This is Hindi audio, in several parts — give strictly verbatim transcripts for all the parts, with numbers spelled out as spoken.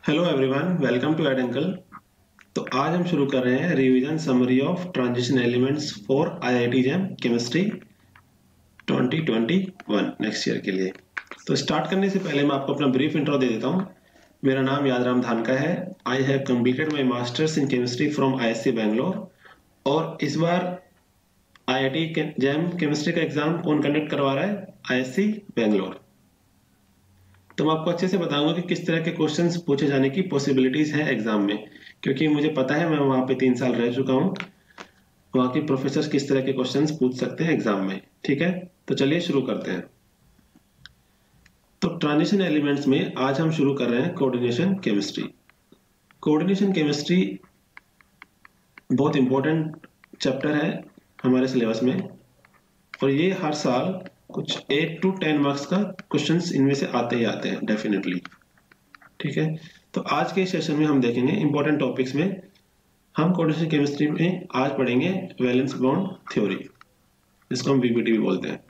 हेलो एवरीवन, वेलकम टू एडेंकल। तो आज हम शुरू कर रहे हैं revision summary of transition elements for IIT JAM chemistry twenty twenty one next year के लिए। तो स्टार्ट करने से पहले मैं आपको अपना ब्रीफ इंट्रो दे देता हूँ। मेरा नाम यादराम धानका है। I have completed my masters in chemistry from ISC Bangalore. और इस बार आईआईटी जैम केमिस्ट्री का एग्जाम कौन कंडक्ट करवा रहा है? आईएससी बैंगलोर। तो मैं आपको अच्छे से बताऊंगा कि किस तरह के क्वेश्चंस पूछे जाने की पॉसिबिलिटीज है एग्जाम में, क्योंकि मुझे पता है, मैं वहां पे तीन साल रह चुका हूँ। वहां के प्रोफेसर किस तरह के क्वेश्चंस पूछ सकते हैं एग्जाम में। ठीक है, तो चलिए शुरू करते हैं। तो ट्रांजिशन एलिमेंट्स में आज हम शुरू कर रहे हैं कोऑर्डिनेशन केमिस्ट्री। कोऑर्डिनेशन केमिस्ट्री बहुत इंपॉर्टेंट चैप्टर है हमारे सिलेबस में, और ये हर साल कुछ एट टू टेन मार्क्स का क्वेश्चंस इनमें से आते ही आते हैं डेफिनेटली। ठीक है, तो आज के सेशन में हम देखेंगे इंपॉर्टेंट टॉपिक्स में। हम कोऑर्डिनेशन केमिस्ट्री में आज पढ़ेंगे वैलेंस बॉन्ड थ्योरी, जिसको हम वीबीटी भी बोलते हैं।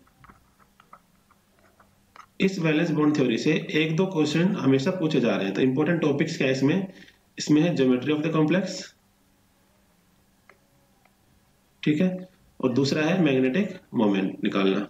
इस वैलेंस बॉन्ड थ्योरी से एक दो क्वेश्चन हमेशा पूछे जा रहे हैं। तो इंपॉर्टेंट टॉपिक्स क्या है इसमें? इसमें है ज्योमेट्री ऑफ द कॉम्प्लेक्स, ठीक है, और दूसरा है मैग्नेटिक मोमेंट निकालना।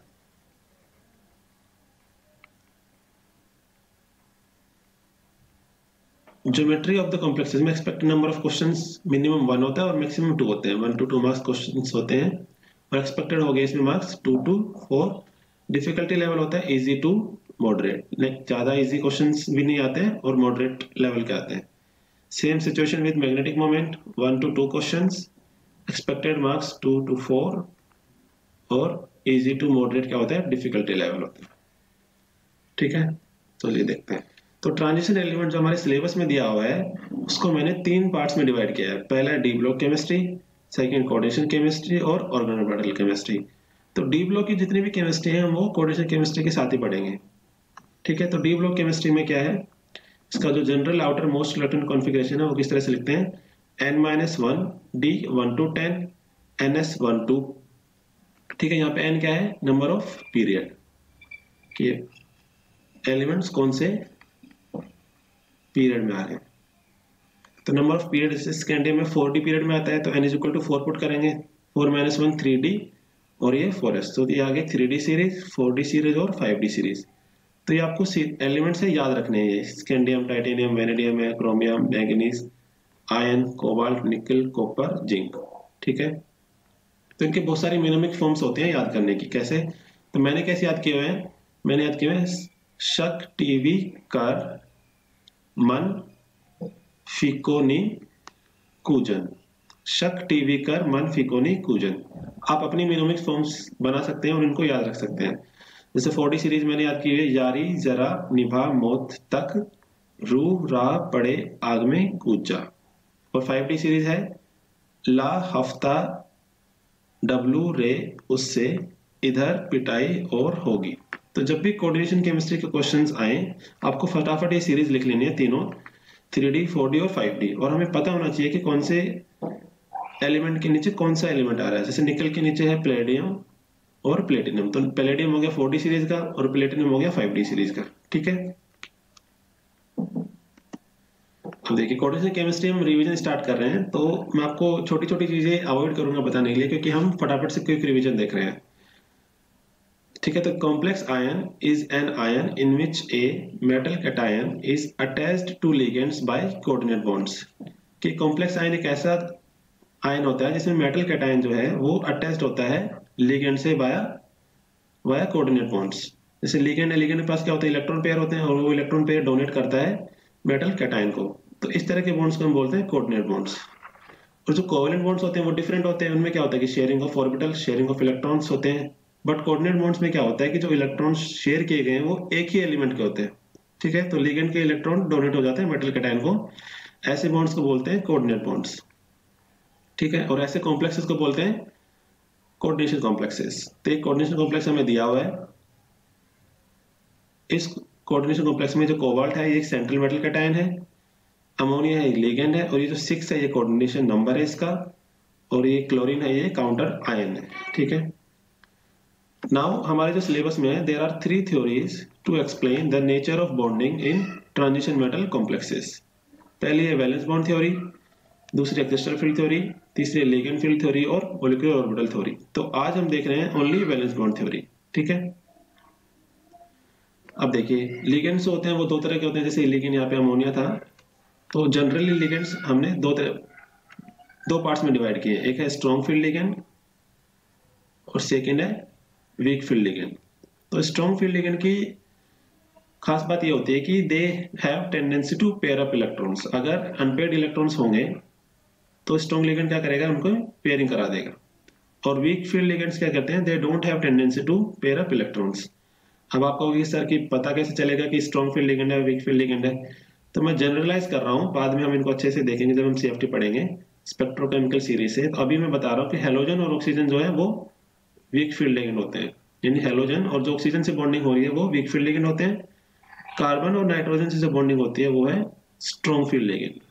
ज्योमेट्री ऑफ द कॉम्प्लेक्सेस में expected number of questions minimum one होता है और मैक्सिमम टू होते हैं। One to two marks questions होते हैं, और एक्सपेक्टेड हो गए इसमें marks two to four. Difficulty level होता है इजी टू मॉडरेट, ज्यादा इजी क्वेश्चंस भी नहीं आते हैं और मॉडरेट लेवल के आते हैं। Same situation with magnetic moment, one to two questions, expected marks two to four, और इजी टू मॉडरेट क्या होता है? डिफिकल्टी लेवल होता है। ठीक है, तो ये देखते हैं। तो ट्रांजिशन एलिमेंट जो हमारे सिलेबस में दिया हुआ है, उसको मैंने तीन पार्ट्स में डिवाइड किया है। पहला d block chemistry, second coordination chemistry, और ऑर्गेनोमॉर्फल केमिस्ट्री। तो डी ब्लॉक की जितनी भी केमिस्ट्री है, हम वो कोऑर्डिनेशन केमिस्ट्री के साथ ही पढ़ेंगे। ठीक है, तो डी ब्लॉक केमिस्ट्री में क्या है? इसका जो general outermost electron configuration है वो किस तरह से लिखते हैं? N minus one, d one to ten, n S one to. ठीक है, यहाँ पे एन क्या है? नंबर ऑफ पीरियड, कि एलिमेंट्स कौन से पीरियड में आ रहे हैं। तो नंबर ऑफ पीरियड स्कैंडियम में फोर डी पीरियड में आता है, तो n is equal to four put करेंगे। Four minus one three D, और ये फोर एस। तो ये आगे three d series, four d series और फाइव डी सीरीज। तो ये आपको एलिमेंट से याद रखने हैं। स्कैंडियम, टाइटेनियम, वेनेडियम है, chromium, manganese, iron, cobalt, nickel, copper, zinc. ठीक है, तो इनके बहुत सारी मिनोमिक फॉर्म्स होते हैं याद करने की। कैसे? तो मैंने कैसे याद किए हुए हैं? मैंने याद किए हुए हैं शक, टीवी, कर, मन, फिकोनी, कूजन। शक, टीवी, कर, मन, फिकोनी, कूजन। आप अपनी मिनोमिक फॉर्म्स बना सकते हैं और इनको याद रख सकते हैं। जैसे फोर डी सीरीज मैंने याद की है, यारी, जरा, निभा, मौत तक, रू, रा, पड़े, आग में, कूद जा। और फाइव डी सीरीज है ला, हफ्ता, डब्लू, रे, उससे, इधर, पिटाई और होगी। तो जब भी कोऑर्डिनेशन केमिस्ट्री के क्वेश्चंस आए, आपको फटाफट ये सीरीज लिख लेनी है तीनों, थ्री डी, फोर डी और फाइव डी। और हमें पता होना चाहिए कि कौन से एलिमेंट के नीचे कौन सा एलिमेंट आ रहा है। जैसे निकल के नीचे है प्लेडियम और प्लेटिनम, तो प्लेडियम हो गया फोर डी सीरीज का और प्लेटिनम हो गया फाइव डी सीरीज का। ठीक है, अब देखिए कोऑर्डिनेशन केमिस्ट्री हम रिवीजन स्टार्ट कर रहे हैं, तो मैं आपको छोटी छोटी चीजें अवॉइड करूंगा बताने के लिए, क्योंकि हम फटाफट से क्विक रिवीजन देख रहे हैं। ठीक है, तो complex ion is an ion in which a metal cation is attached to ligands by coordinate bonds. कि कॉम्प्लेक्स आयन एक ऐसा आयन होता है जिसमें मेटल कैटायन जो है वो अटैच्ड होता है लिगेंड से वाया वाया कोऑर्डिनेट बॉन्ड्स। जैसे लिगेंड है, लिगेंड के पास क्या होता है? इलेक्ट्रॉन पेयर होते हैं, और वो इलेक्ट्रॉन पेयर डोनेट करता है मेटल कैटायन को। तो इस तरह के बॉन्ड्स को हम बोलते हैं कोऑर्डिनेट बॉन्ड्स। और जो कोवैलेंट बॉन्ड्स होते हैं वो डिफरेंट होते हैं। उनमें क्या होता है कि sharing of orbital, sharing of electrons होते हैं। बट कोऑर्डिनेट बॉन्ड्स में क्या होता है कि जो इलेक्ट्रॉन शेयर किए गए हैं वो एक ही एलिमेंट के होते हैं। ठीक है, तो लिगेंड के इलेक्ट्रॉन डोनेट हो जाते हैं मेटल कैटायन को। ऐसे बॉन्ड्स को बोलते हैं कोऑर्डिनेट बॉन्ड्स। ठीक है, और ऐसे कॉम्प्लेक्सेस को बोलते हैं कोऑर्डिनेशन कॉम्प्लेक्सेस। तो एक कोऑर्डिनेशन कॉम्प्लेक्स हमें दिया हुआ है। इस कोऑर्डिनेशन कॉम्प्लेक्स में जो कोबाल्ट है ये एक सेंट्रल मेटल कैटायन है, अमोनिया है लिगेंड है, और ये जो सिक्स है ये कोऑर्डिनेशन नंबर है इसका, और ये क्लोरीन है ये काउंटर आयन है। ठीक है, नाउ हमारे जो सिलेबस में है there are three theories to explain the nature of bonding in transition metal complexes. पहली है वैलेंस बॉन्ड थ्योरी, दूसरी एक्सिस्टल फील्ड थ्योरी, तीसरी लिगेंड फील्ड थ्योरी और मॉलिक्यूलर ऑर्बिटल थ्योरी। तो आज हम देख रहे हैं ओनली वैलेंस बॉन्ड थ्योरी, ठीक है। अब देखिए लिगेंड्स होते हैं वो दो तरह के होते हैं, जैसे लिगेंड यहाँ पे अमोनिया था, तो जनरली लिगेंड्स हमने दो तरह दो पार्ट्स में डिवाइड किए, एक है स्ट्रॉन्ग फील्ड लिगेंड और सेकेंड है वीक फील्ड लिगेंड। तो स्ट्रॉन्ग फील्ड लिगेंड की खास बात ये होती है कि they have tendency to pair up electrons. अगर अनपेयर्ड इलेक्ट्रॉन्स होंगे तो स्ट्रॉन्ग लिगेंड क्या करेगा, उनको पेयरिंग करा देगा। और वीक फील्ड लिगेंड्स क्या करते हैं, they don't have tendency to pair up electrons. अब आपको सर की पता कैसे चलेगा कि स्ट्रॉन्ग फील्ड लिगेंड है वीक फील्ड लिगेंड है, तो मैं जनरलाइज कर रहा हूँ, बाद में हम इनको अच्छे से देखेंगे जब हम सीएफटी पढ़ेंगे स्पेक्ट्रोकेमिकल सीरीज से। तो अभी मैं बता रहा हूँ कि हेलोजन और ऑक्सीजन जो है वो वीक फील्ड लिगेंड होते हैं, यानी हेलोजन और जो ऑक्सीजन से बॉन्डिंग हो रही है वो वीक फील्ड लिगेंड होते हैं। कार्बन और नाइट्रोजन से जो बॉन्डिंग होती है वो है स्ट्रॉन्ग फील्ड लिगेंड।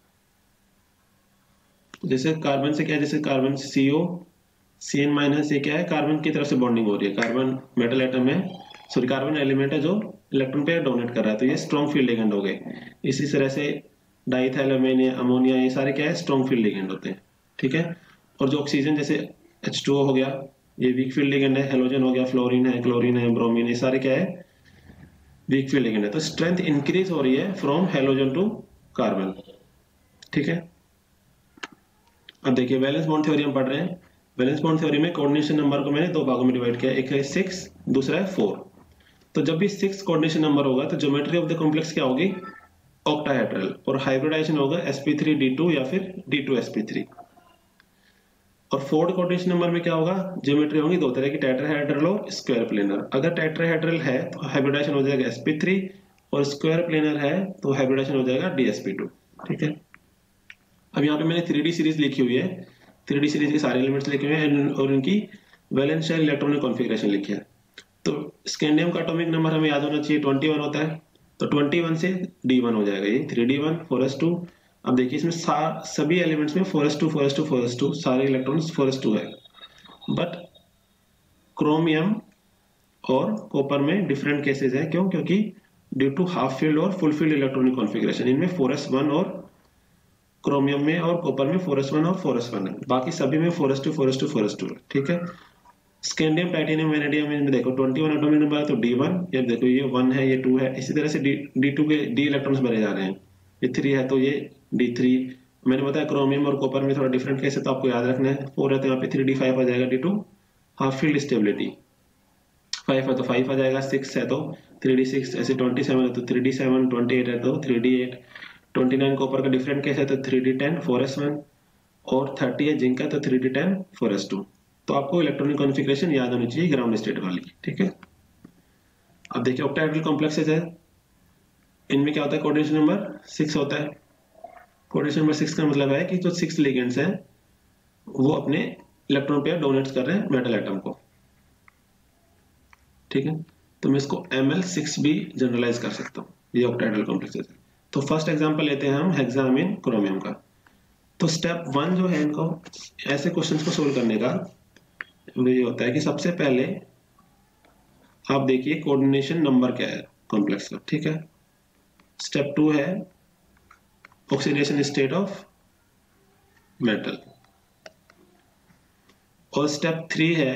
जैसे कार्बन से क्या है, जैसे carbon CO C N minus, ये क्या है, कार्बन की तरफ से बॉन्डिंग हो रही है, कार्बन मेटल एटम है, सॉरी कार्बन एलिमेंट है जो इलेक्ट्रॉन पेयर डोनेट कर रहा है, तो ये स्ट्रॉन्ग फील्ड लिगेंड हो गए। इसी तरह से डाइथाइलअमोनिया अमोनिया ये सारे क्या है, स्ट्रॉन्ग फील्ड लिगेंड होते हैं, ठीक है। और जो ऑक्सीजन जैसे एच टू ओ हो गया, ये वीक फील्ड लिगेंड है। हेलोजन हो गया, फ्लोरीन है, क्लोरीन है, ब्रोमीन, ये सारे क्या है, वीक फील्ड लिगेंड है। तो स्ट्रेंथ इंक्रीज हो रही है फ्रॉम हेलोजन टू कार्बन, ठीक है। अब देखिए वैलेंस बॉन्ड थ्योरी हम पढ़ रहे हैं। वैलेंस बॉन्ड थ्योरी में कोऑर्डिनेशन नंबर को मैंने दो भागों में डिवाइड किया, एक है सिक्स, दूसरा है फोर। तो जब भी सिक्स कोऑर्डिनेशन नंबर होगा तो ज्योमेट्री ऑफ द कॉम्प्लेक्स क्या होगी, ऑक्टाहेड्रल, और हाइब्रिडाइजेशन होगा s P three d two या फिर d two S P three. और फोर्थ कोऑर्डिनेशन नंबर में क्या होगा, ज्योमेट्री होगी दो तरह की, टेट्राहेड्रल और स्क्वायर प्लेनर। अगर टेट्राहेड्रल है तो हाइब्रिडाइजेशन हो जाएगा एस पी थ्री, और स्क्वायर प्लेनर है तो हाइब्रिडाइजेशन हो जाएगा डी एस पी टू, ठीक है। अब यहाँ पे मैंने थ्री डी सीरीज लिखी हुई है, थ्री डी सीरीज के सारे एलिमेंट्स लिखे हुए हैं और उनकी वैलेंस शेल इलेक्ट्रॉनिक कॉन्फ़िगरेशन लिखी है। तो स्कैंडियम का एटॉमिक नंबर हमें याद होना चाहिए ट्वेंटी वन होता है, तो ट्वेंटी वन से डी वन हो जाएगा, ये three d one four S two. अब देखिए इसमें सभी एलिमेंट्स में four S two four S two four S two, सारे इलेक्ट्रॉन्स फोर एस टू है। बट क्रोमियम और कॉपर में डिफरेंट केसेस है, क्यों, क्योंकि ड्यू टू हाफ फील्ड और फुल फील्ड इलेक्ट्रॉनिक कॉन्फ़िगरेशन, इनमें फोर एस वन और क्रोमियम में और कॉपर में फोर एस वन और फोर एस वन है, बाकी सभी में four S two four S two four S two है, ठीक है। स्कैंडियम टाइटेनियम वैनेडियम में देखो ट्वेंटी वन एटॉमिक नंबर है तो डी वन, ये देखो ये वन है, ये टू है, इसी तरह से डी डी टू के डी इलेक्ट्रॉन्स भरे जा रहे हैं, ये थ्री है तो ये डी थ्री। मैंने बताया क्रोमियम और कॉपर में थोड़ा डिफरेंट केस है तो आपको याद रखना है, फोर है तो यहाँ पे थ्री डी फाइव आ जाएगा, D to half field stability, five है तो फाइव आ जाएगा, सिक्स है तो थ्री डी सिक्स, ऐसे ट्वेंटी सेवन है तो three d seven, twenty eight है तो three D eight, twenty nine copper का डिफरेंट केस है तो three d ten four S one, और थर्टी है जिंक का तो three d ten four S two. तो आपको इलेक्ट्रॉनिक कॉन्फ़िगरेशन याद होनी चाहिए ग्राउंड स्टेट वाली, ठीक है। अब देखिए ऑक्टाहेड्रल कॉम्प्लेक्सेस है, इनमें क्या होता है, कोऑर्डिनेशन नंबर सिक्स होता है। कोऑर्डिनेशन नंबर सिक्स का मतलब है कि जो सिक्स लिगेंड्स हैं वो अपने इलेक्ट्रॉन पेयर डोनेट कर रहे हैं मेटल एटम को, ठीक है। तो मैं इसको एम एल सिक्स भी जनरलाइज कर सकता हूँ, ये ऑक्टाहेड्रल कॉम्प्लेक्सेस है। तो फर्स्ट एग्जांपल लेते हैं हम हेक्सामीन क्रोमियम का। तो स्टेप वन जो है इनको ऐसे क्वेश्चंस को सोल्व करने का ये होता है कि सबसे पहले आप देखिए कोऑर्डिनेशन नंबर क्या है कॉम्प्लेक्स का, ठीक है। स्टेप टू है ऑक्सीडेशन स्टेट ऑफ मेटल, और स्टेप थ्री है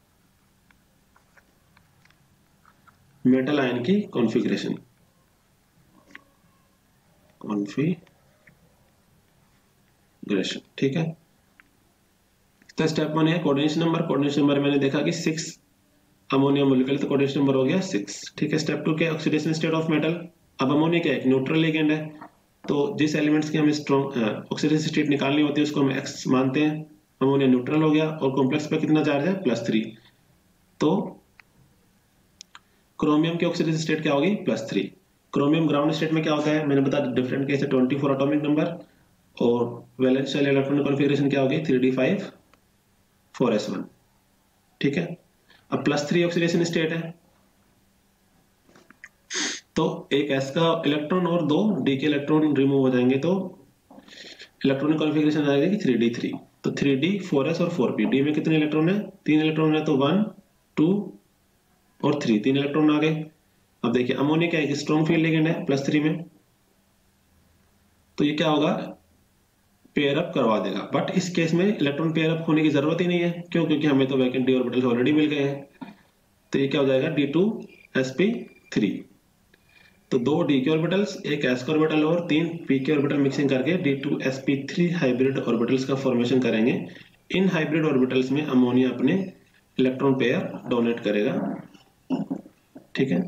मेटल आयन की कॉन्फ़िगरेशन कॉन्फ़िगरेशन, ठीक है। तो स्टेप वन है कोऑर्डिनेशन नंबर। कोऑर्डिनेशन नंबर मैंने देखा कि सिक्स अमोनिया मोलिक्यूल, तो कोऑर्डिनेशन नंबर हो गया सिक्स, ठीक है। स्टेप टू के ऑक्सीडेशन स्टेट ऑफ मेटल। अब अमोनिया क्या है, न्यूट्रल लिगेंड है, तो जिस एलिमेंट्स की हमें स्ट्रॉन्ग ऑक्सीडेशन स्टेट निकालनी होती है उसको हम एक्स मानते हैं। अमोनिया न्यूट्रल हो गया और कॉम्प्लेक्स पे कितना चार्ज है, प्लस थ्री। तो क्रोमियम की ऑक्सीडेशन स्टेट क्या होगी, plus three. Chromium ground state में क्या होता है, मैंने बताया डिफरेंट केस है, ट्वेंटी फोर एटॉमिक नंबर, और वैलेंस शेल इलेक्ट्रॉनिक कॉन्फ़िगरेशन क्या होगी, three D five four S one, ठीक है। अब प्लस थ्री ऑक्सीडेशन स्टेट है, तो एक एस का इलेक्ट्रॉन और दो डी के इलेक्ट्रॉन रिमूव हो जाएंगे, तो इलेक्ट्रॉनिक कॉन्फ़िगरेशन आ जाएगी थ्री डी थ्री। तो थ्री डी फोर एस और फोर पी। डी में कितने इलेक्ट्रॉन है, तीन इलेक्ट्रॉन है, तो वन टू और थ्री, तीन इलेक्ट्रॉन आ गए। अब देखिए अमोनिया क्या है, स्ट्रॉन्ग फील्ड लिगेंड है प्लस थ्री में, तो ये क्या होगा, पेयर अप करवा देगा। बट इस केस में इलेक्ट्रॉन पेयर अप होने की जरूरत ही नहीं है, क्यों, क्योंकि हमें तो वैकेंट डी ऑर्बिटल्स ऑलरेडी मिल गए हैं। तो ये क्या हो जाएगा, D two S P three. तो दो डी के ऑर्बिटल्स, एक एस का ऑर्बिटल और तीन पी के ऑर्बिटल मिक्सिंग करके d two S P three hybrid orbitals का फॉर्मेशन करेंगे। इन हाइब्रिड ऑर्बिटल्स में अमोनिया अपने इलेक्ट्रॉन पेयर डोनेट करेगा। ठीक है,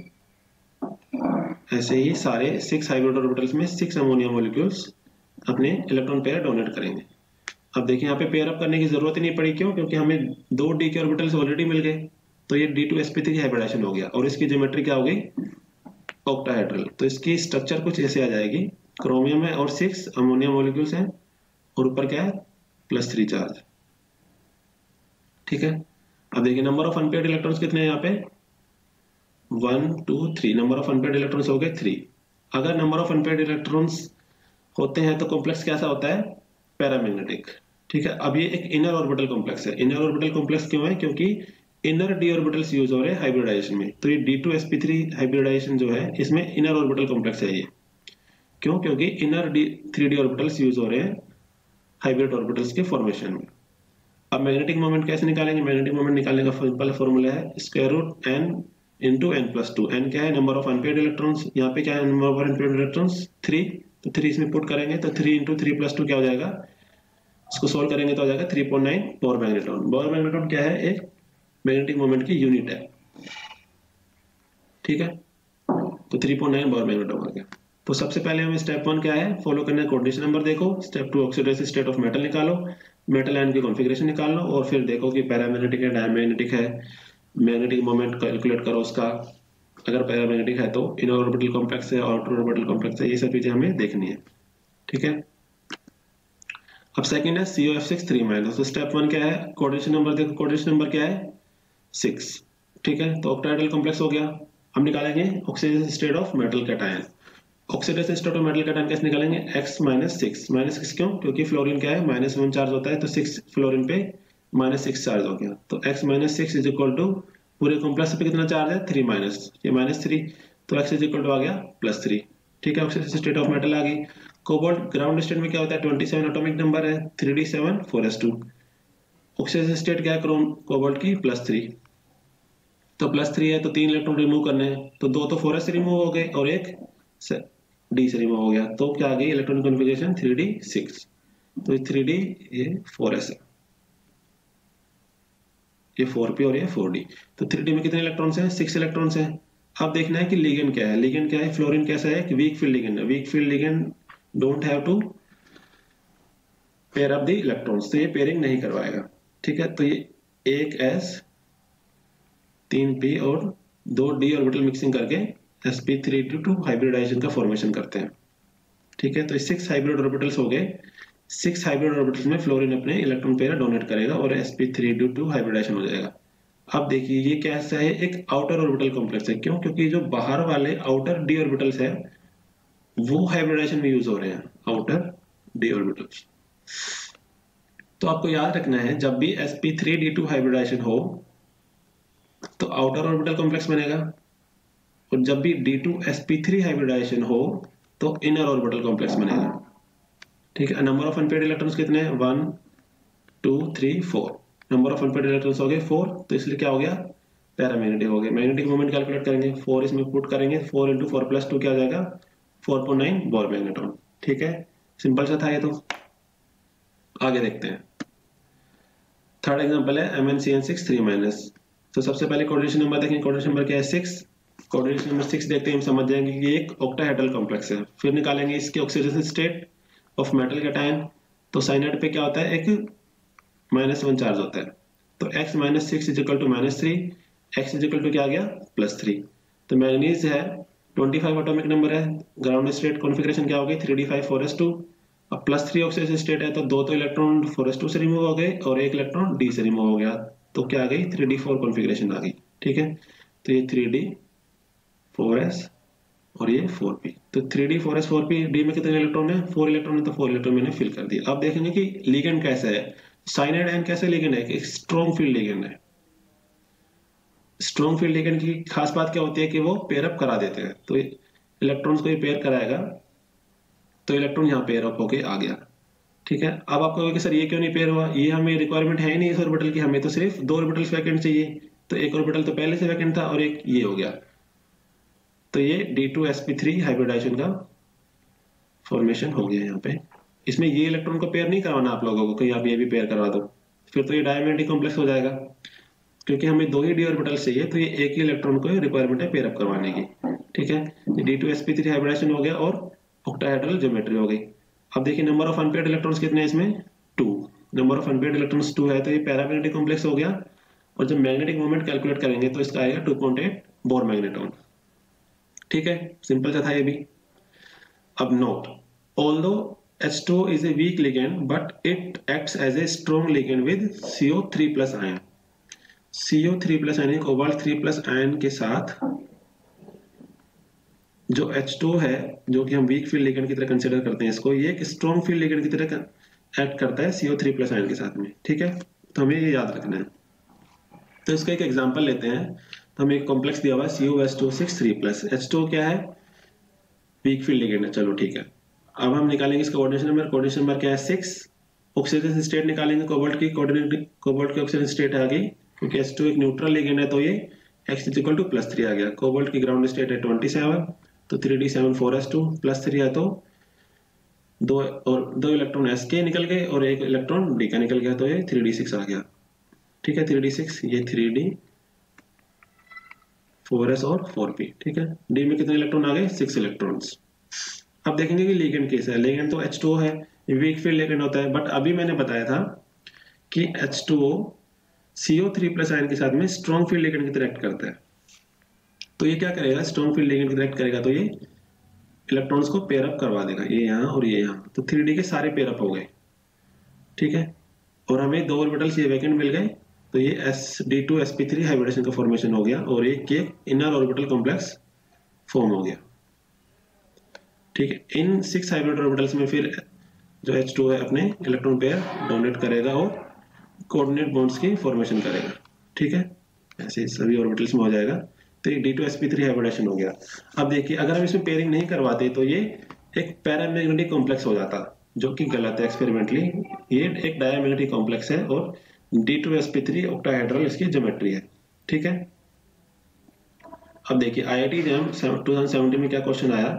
ऐसे ही सारे सिक्स हाइब्रिड ऑर्बिटल्स में सिक्स अमोनिया मॉलिक्यूल्स अपने इलेक्ट्रॉन पेयर डोनेट करेंगे। अब देखिए यहाँ पे पेयर अप करने की जरूरत ही नहीं पड़ी, क्यों, क्योंकि हमें दो डी के ऑर्बिटल्स ऑलरेडी मिल गए। तो ये d two S P three hybridisation हो गया और इसकी ज्योमेट्री क्या हो गई, ऑक्टाहेड्रल। तो इसकी स्ट्रक्चर कुछ ऐसे आ जाएगी, क्रोमियम है और सिक्स अमोनिया मॉलिक्यूल्स हैं और ऊपर क्या है, प्लस थ्री चार्ज। ठीक है, अब देखिए नंबर ऑफ अनपेयर्ड इलेक्ट्रॉन्स कितने हैं यहाँ पे, one two three. Number of unpaired electrons हो गए थ्री। अगर नंबर ऑफ अनपेयर्ड इलेक्ट्रॉन्स होते हैं तो कॉम्प्लेक्स कैसा होता है, पैरामैग्नेटिक। ठीक है, अब ये एक इनर ऑर्बिटल कॉम्प्लेक्स है। इनर ऑर्बिटल कॉम्प्लेक्स क्यों है, क्योंकि इनर डी ऑर्बिटल्स यूज हो रहे हैं हाइब्रिडाइजेशन में। तो ये d two S P three hybridization जो है इसमें इनर ऑर्बिटल कॉम्प्लेक्स है ये, क्यों, क्योंकि inner d three d orbitals use हो रहे हैं हाइब्रिड ऑर्बिटल्स के फॉर्मेशन में। अब मैग्नेटिक मोमेंट कैसे निकालेंगे, मैग्नेटिक मोमेंट निकालने का सिंपल फॉर्मूला है square root n into n plus two. N क्या है, नंबर ऑफ अनपेयर्ड इलेक्ट्रॉन्स, यहाँ पे क्या है, number of unpaired electrons three. तो थ्री इसमें पुट करेंगे तो three into three plus two क्या हो जाएगा, इसको सोल्व करेंगे तो हो जाएगा three point nine Bohr magnetron. Bohr magnetron क्या है, एक मैग्नेटिक मोमेंट की यूनिट है। ठीक है, तो three point nine Bohr magnetron आ गया। तो सबसे पहले हमें स्टेप वन क्या है, फॉलो करना है कोऑर्डिनेशन नंबर देखो। Step two oxidized state of metal निकालो, मेटल आयन की कॉन्फ़िगरेशन निकाल लो और फिर देखो कि पैरामैग्नेटिक है, डायमैग्नेटिक है, मैग्नेटिक मोमेंट कैलकुलेट करो उसका। अगर पैरामैग्नेटिक है तो इनर ऑर्बिटल कॉम्प्लेक्स है, आउटर ऑर्बिटल कॉम्प्लेक्स है, ये सब चीजें हमें देखनी है। ठीक है, अब सेकंड है C O F six three minus. तो स्टेप वन क्या है, कोऑर्डिनेशन नंबर देखो, कोऑर्डिनेशन नंबर क्या है, सिक्स। ठीक है, तो ऑक्टाहेड्रल कॉम्प्लेक्स हो गया। हम निकालेंगे oxidation state of metal cation. Oxidation state of metal cation कैसे निकालेंगे, x minus six. Minus six क्यों, क्योंकि फ्लोरीन क्या है, माइनस वन चार्ज होता है, तो सिक्स फ्लोरीन पे माइनस सिक्स चार्ज हो गया। तो x minus six is equal to पूरे कॉम्प्लेक्स पे कितना चार्ज है, थ्री माइनस, ये माइनस थ्री, तो एक्स इज इक्वल टू आ गया प्लस थ्री। ठीक है, ऑक्सीडेशन स्टेट ऑफ मेटल आ गई। कोबाल्ट ग्राउंड स्टेट में क्या होता है, ट्वेंटी सेवन एटॉमिक नंबर है, three d seven four S two. Oxidation state क्या है क्रोम कोबाल्ट की, प्लस थ्री। तो प्लस थ्री है तो तीन इलेक्ट्रॉन रिमूव करने हैं, तो दो तो फोर एस से रिमूव हो गए और एक डी से रिमूव हो गया। तो क्या आ गई electronic configuration three d six. तो ये थ्री डी, ये फोर एस है, ये फोर पी और ये फोर डी। तो थ्री डी में कितने इलेक्ट्रॉन्स हैं, सिक्स इलेक्ट्रॉन्स हैं। अब देखना है कि लिगेंड क्या है। लिगेंड क्या है, फ्लोरीन कैसा है, कि वीक फील्ड लिगेंड है। Weak field ligand don't have to pair up the electrons, तो ये पेयरिंग नहीं करवाएगा। ठीक है, तो ये एक एस, तीन पी और दो डी ऑर्बिटल मिक्सिंग करके S P three two hybridisation का फॉर्मेशन करते हैं। ठीक है, तो सिक्स हाइब्रिड ऑर्बिटल्स हो गए। सिक्स हाइब्रिड ऑर्बिटल्स में फ्लोरीन अपने इलेक्ट्रॉन पेयर डोनेट करेगा और S P three two hybridisation हो जाएगा। अब देखिए ये कैसा है, एक आउटर ऑर्बिटल कॉम्प्लेक्स है। क्यों, क्योंकि जो बाहर वाले आउटर डी ऑर्बिटल्स है वो हाइब्रिडाइजेशन में यूज हो रहे हैं, आउटर डी ऑर्बिटल्स। तो आपको याद रखना है जब भी s P three d two hybridisation हो तो आउटर ऑर्बिटल कॉम्प्लेक्स बनेगा, और जब भी d two S P three hybridisation हो तो इनर ऑर्बिटल कॉम्प्लेक्स बनेगा। ठीक है, नंबर ऑफ अनपेयर्ड इलेक्ट्रॉन्स कितने हैं, one two three four. Number of unpaired electrons हो गए फोर, तो इसलिए क्या हो गया, पैरामैग्नेटिक हो गए। मैग्नेटिक मोमेंट कैलकुलेट करेंगे, फोर इसमें पुट करेंगे, four into four plus two क्या हो जाएगा, four point nine Bohr magnetron. ठीक है, सिंपल सा था ये। तो आगे देखते हैं, थर्ड एग्जांपल है M N C N six three minus. तो सबसे पहले कोऑर्डिनेशन नंबर देखेंगे, कोऑर्डिनेशन नंबर क्या है, सिक्स। कोऑर्डिनेशन नंबर सिक्स देखते हैं, हम समझ जाएंगे कि ये एक ऑक्टाहेड्रल कॉम्प्लेक्स है। फिर निकालेंगे इसके oxidation state of metal cation. तो साइनाइड पे क्या होता है, एक माइनस वन चार्ज होता है। तो x minus six is equal to minus three, x is equal to क्या आ गया, प्लस थ्री। तो मैग्नीज है, ट्वेंटी फाइव एटॉमिक नंबर है, ग्राउंड स्टेट कॉन्फ़िगरेशन क्या हो गई, three D five four S two. अब प्लस थ्री ऑक्सीडेशन स्टेट है तो दो तो इलेक्ट्रॉन फोर एस टू से रिमूव हो गए और एक इलेक्ट्रॉन डी से रिमूव हो गया। तो क्या आ गई, थ्री डी फोर कॉन्फ़िगरेशन आ गई। ठीक है, तो ये थ्री डी फोर एस और ये फोर पी। तो three D four S four P, D में कितने इलेक्ट्रॉन है, फोर इलेक्ट्रॉन है, तो फोर इलेक्ट्रॉन मैंने फिल कर दिया। अब देखेंगे कि लिगेंड कैसा है। साइनाइड आयन कैसे लिगेंड है, एक स्ट्रॉन्ग फील्ड लिगेंड है। स्ट्रॉन्ग फील्ड लिगेंड की खास बात क्या होती है कि वो पेयर अप करा देते हैं। तो इलेक्ट्रॉन्स को ये पेयर कराएगा तो इलेक्ट्रॉन यहाँ पेयर अप होके आ गया। ठीक है, अब आपको कहोगे सर ये क्यों नहीं पेयर हुआ, ये हमें रिक्वायरमेंट है ही नहीं इस ऑर्बिटल की, हमें तो सिर्फ दो ऑर्बिटल्स वैकेंट चाहिए, तो एक ऑर्बिटल तो पहले से वैकेंट था और एक ये हो गया, तो ये d two S P three hybridisation का फॉर्मेशन हो गया यहाँ पे। इसमें ये इलेक्ट्रॉन को पेयर नहीं करवाना आप लोगों को, कहीं आप ये भी पेयर करवा दो फिर तो ये डायमैग्नेटिक कॉम्प्लेक्स हो जाएगा, क्योंकि हमें दो ही डी ऑर्बिटल चाहिए, तो ये एक ही इलेक्ट्रॉन को रिक्वायरमेंट है पेयर अप करवाने की। ठीक है, d two S P three hybridisation हो गया और ऑक्टाहेड्रल ज्योमेट्री हो गई। अब देखिए नंबर ऑफ अनपेयर्ड इलेक्ट्रॉन्स कितने हैं इसमें, two. Number of unpaired electrons two है, तो ये पैरामैग्नेटिक कॉम्प्लेक्स हो गया, और जब मैग्नेटिक मोमेंट कैलकुलेट करेंगे तो इसका आएगा two point eight Bohr magneton. ठीक है, सिंपल सा था ये भी। अब note, although H two O is a weak ligand but it acts as a strong ligand with C O three plus ion। C O three plus यानी कोबाल्ट थ्री plus ion के साथ जो एच टू ओ है, जो कि हम वीक फील्ड लिगेंड की तरह कंसीडर करते हैं इसको, ये एक स्ट्रॉन्ग फील्ड लिगेंड की तरह एक्ट करता है C O three plus ion के साथ में। ठीक है, तो हमें ये याद रखना है। तो इसका एक एग्जांपल लेते हैं, तो हमें एक कॉम्प्लेक्स दिया हुआ है C O H two O six three plus, H two O क्या है, वीक फील्ड लिगेंड है। चलो ठीक है, अब हम निकालेंगे इसका कोऑर्डिनेशन नंबर, कोऑर्डिनेशन नंबर क्या है सिक्स। ऑक्सीजन स्टेट निकालेंगे, कोबाल्ट की कोऑर्डिनेट कोबाल्ट की ऑक्सीजन स्टेट आ गई, क्योंकि एच टू एक न्यूट्रल लिगेंड है, तो ये x is equal to plus three आ गया। कोबाल्ट की ग्राउंड स्टेट है ट्वेंटी सेवन, तो three d seven four S two plus three है, तो दो और दो इलेक्ट्रॉन एस के निकल गए और एक इलेक्ट्रॉन डी का निकल गया, तो ये थ्री डी सिक्स आ गया। ठीक है, थ्री डी सिक्स, ये थ्री डी फोर एस और फोर पी। ठीक है, डी में कितने इलेक्ट्रॉन आ गए, सिक्स इलेक्ट्रॉन्स। अब देखेंगे कि लिगेंड केस है, लिगेंड तो एच टू ओ है, वीक फील्ड लिगेंड होता है, बट अभी मैंने बताया था कि H two O C O three plus ion के साथ में स्ट्रॉन्ग फील्ड लिगेंड की तरह एक्ट करता है। तो ये क्या करेगा, स्ट्रॉन्ग फील्ड लिगेंड की तरह एक्ट करेगा, तो ये इलेक्ट्रॉन्स को पेयर अप करवा देगा, ये यहाँ और ये यहाँ, तो थ्री डी के सारे पेयर अप हो गए। ठीक है, और हमें दो ऑर्बिटल्स ये वैकेंट मिल गए, तो ये s d two S P three hybridisation का फॉर्मेशन हो गया और एक के इनर ऑर्बिटल कॉम्प्लेक्स फॉर्म हो गया। ठीक है, इन सिक्स हाइब्रिड ऑर्बिटल्स में फिर जो एच टू है अपने इलेक्ट्रॉन पेयर डोनेट करेगा और कोऑर्डिनेट बॉन्ड्स की फॉर्मेशन करेगा। ठीक है, ऐसे सभी ऑर्बिटल्स में हो जाएगा, तो ये d two S P three hybridization हो गया। अब देखिए, अगर हम इसमें पेयरिंग नहीं करवाते तो ये एक पैरामैग्नेटिक कॉम्प्लेक्स हो जाता, जो कि गलत है एक्सपेरिमेंटली। ये एक डायमैग्नेटिक कॉम्प्लेक्स है और d two S P three octahedral इसकी ज्योमेट्री है। ठीक है, अब देखिए I I T JAM two thousand seventeen में क्या क्वेश्चन आया,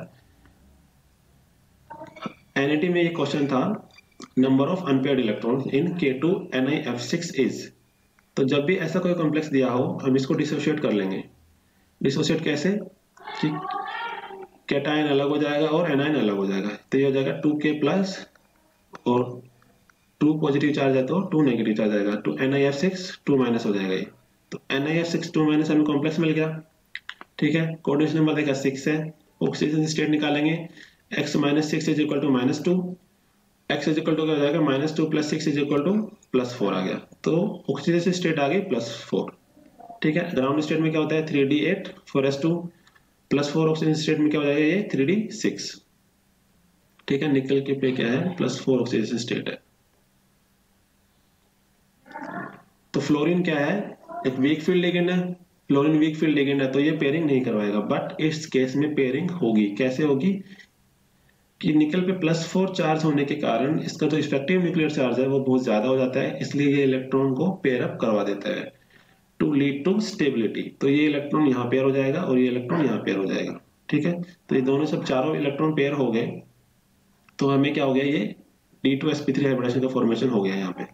एन आई टी में ये क्वेश्चन था, number of unpaired electrons in K two N I F six is. तो जब भी ऐसा कोई कॉम्प्लेक्स दिया हो, हम इसको डिसोशिएट कर लेंगे। डिसोशिएट कैसे, कि कैटायन अलग हो जाएगा और एनायन अलग हो जाएगा, तो ये हो जाएगा टू के प्लस और टू पॉजिटिव चार्ज है तो टू नेगेटिव चार्ज आएगा, two N I F six two minus हो जाएगा ये, तो N I F six two minus हमें कॉम्प्लेक्स मिल गया। ठीक है, कोऑर्डिनेशन नंबर देखा सिक्स है, ऑक्सीजन स्टेट निकालेंगे, x minus six is equal to minus two, x is equal to क्या हो जाएगा, minus two plus six is equal to plus four आ गया, तो ऑक्सीजन स्टेट आ गई प्लस फोर। ठीक है, ग्राउंड स्टेट में क्या होता है, three D eight four S two plus four, oxygen state में क्या हो जाएगा, ये थ्री डी सिक्स। ठीक है, निकल के पे क्या है, प्लस फोर ऑक्सीजन स्टेट है। तो फ्लोरीन क्या है, एक वीक फील्ड लिगेंड है, फ्लोरीन वीक फील्ड लिगेंड है, तो ये पेयरिंग नहीं करवाएगा, बट इस केस में पेयरिंग होगी। कैसे होगी, कि निकल पे प्लस फोर चार्ज होने के कारण इसका जो इफेक्टिव न्यूक्लियर चार्ज है वो बहुत ज्यादा हो जाता है, इसलिए ये इलेक्ट्रॉन को पेयर अप करवा देता है टू लीड टू स्टेबिलिटी। तो ये इलेक्ट्रॉन यहाँ पेयर हो जाएगा और ये इलेक्ट्रॉन यहाँ पेयर हो जाएगा। ठीक है, तो ये दोनों सब चारों इलेक्ट्रॉन पेयर हो गए, तो हमें क्या हो गया, ये d two S P three hybridisation का फॉर्मेशन हो गया यहाँ पे।